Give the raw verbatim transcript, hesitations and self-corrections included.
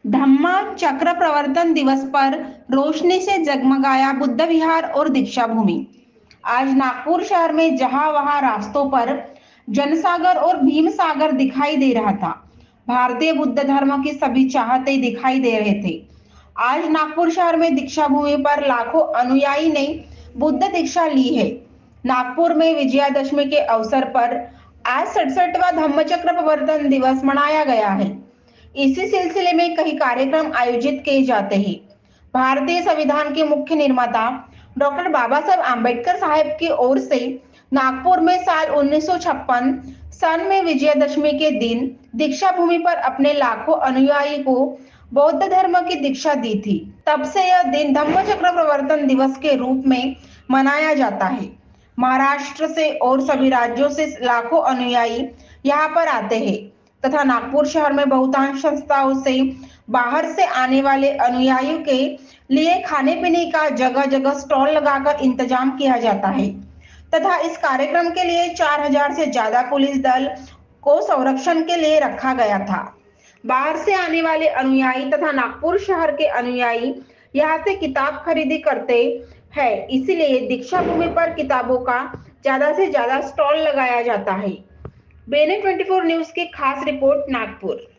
धम्मा चक्र प्रवर्तन दिवस पर रोशनी से जगमगाया बुद्ध विहार और दीक्षा भूमि। आज नागपुर शहर में जहां वहां रास्तों पर जनसागर और भीम सागर दिखाई दे रहा था। भारतीय बुद्ध धर्म की सभी चाहते दिखाई दे रहे थे। आज नागपुर शहर में दीक्षा भूमि पर लाखों अनुयायी ने बुद्ध दीक्षा ली है। नागपुर में विजयादशमी के अवसर पर आज सड़सठवां धम्मचक्र प्रवर्तन दिवस मनाया गया है। इसी सिलसिले में कई कार्यक्रम आयोजित किए जाते हैं। भारतीय संविधान के मुख्य निर्माता डॉक्टर बाबा साहब आम्बेडकर साहब की ओर से नागपुर में साल उन्नीस सौ छप्पन सन में विजयदशमी के दिन दीक्षा भूमि पर अपने लाखों अनुयायी को बौद्ध धर्म की दीक्षा दी थी। तब से यह दिन धम्मचक्र प्रवर्तन दिवस के रूप में मनाया जाता है। महाराष्ट्र से और सभी राज्यों से लाखों अनुयायी यहाँ पर आते हैं तथा नागपुर शहर में बहुतांश संस्थाओं से बाहर से आने वाले अनुयायियों के लिए खाने पीने का जगह जगह स्टॉल लगाकर इंतजाम किया जाता है तथा इस कार्यक्रम के लिए चार हजार से ज्यादा पुलिस दल को संरक्षण के लिए रखा गया था। बाहर से आने वाले अनुयायी तथा नागपुर शहर के अनुयायी यहाँ से किताब खरीदी करते हैं, इसीलिए दीक्षा भूमि पर किताबों का ज्यादा से ज्यादा स्टॉल लगाया जाता है। बेने चौबीस न्यूज की खास रिपोर्ट नागपुर।